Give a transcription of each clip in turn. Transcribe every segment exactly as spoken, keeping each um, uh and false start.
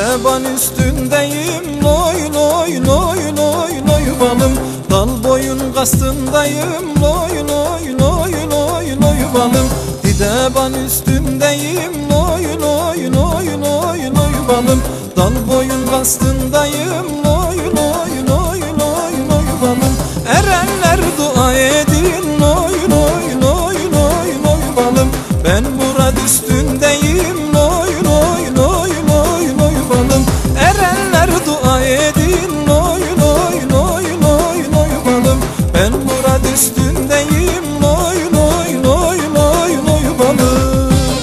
Fideban üstündeyim, loy loy loy loy loy balım. Dal boyun kastındayım, loy loy loy loy loy balım. Fideban üstündeyim, loy loy loy loy loy balım. Dal boyun kastındayım, loy loy loy loy loy balım. Erenler dua edin, loy loy loy loy loy balım. Ben Murad üstündeyim, loy loy loy loy loy balım. Erenler dua edin, loy loy loy loy loy balım. Ben Murad üstündeyim, loy loy loy loy loy balım.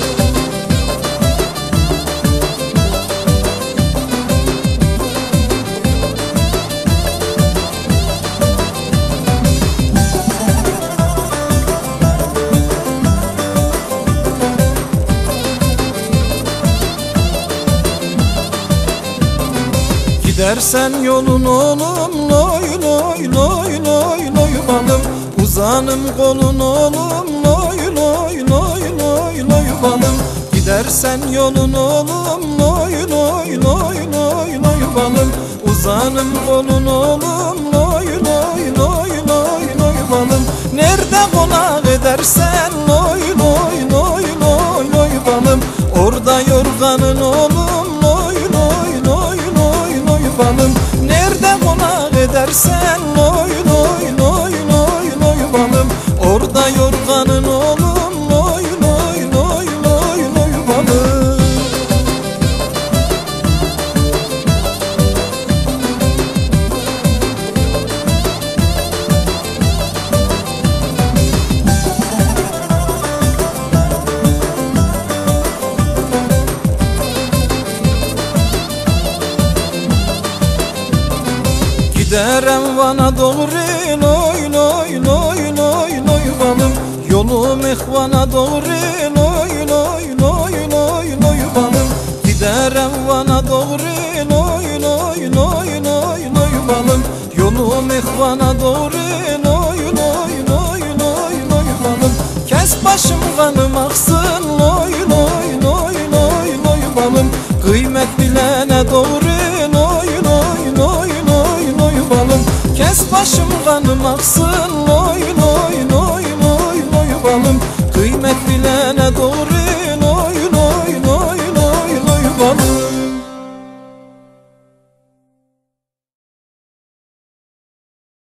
Gidersen yolun oğlum, loy loy loy loy loy balım. Uzanım kolun oğlum, loy loy loy loy loy balım. Gidersen yolun oğlum, loy loy loy loy loy balım. Uzanım kolun oğlum, loy loy loy loy loy balım. Nerede konak edersen, loy loy loy loy loy balım. Orada yorganın oğlum, loy loy loy loy loy balım. Nerede konak edersen, loy loy loy loy loy balım. Orada yorganın oğlum, loy loy loy loy loy balım. Giderem Van'a doğru, loy loy loy loy loy balım. Yolum ihvana doğru, loy loy loy loy loy balım. Giderem Van'a doğru, loy loy loy loy loy balım. Yolum ihvana doğru, loy loy loy loy loy balım. Kes başım kanım aksın, loy loy loy loy loy balım. Kıymet bilene doğru, loy loy loy loy loy balım. Kes başım kanım aksın, loy loy loy loy loy balım. Kıymet bilene doğru,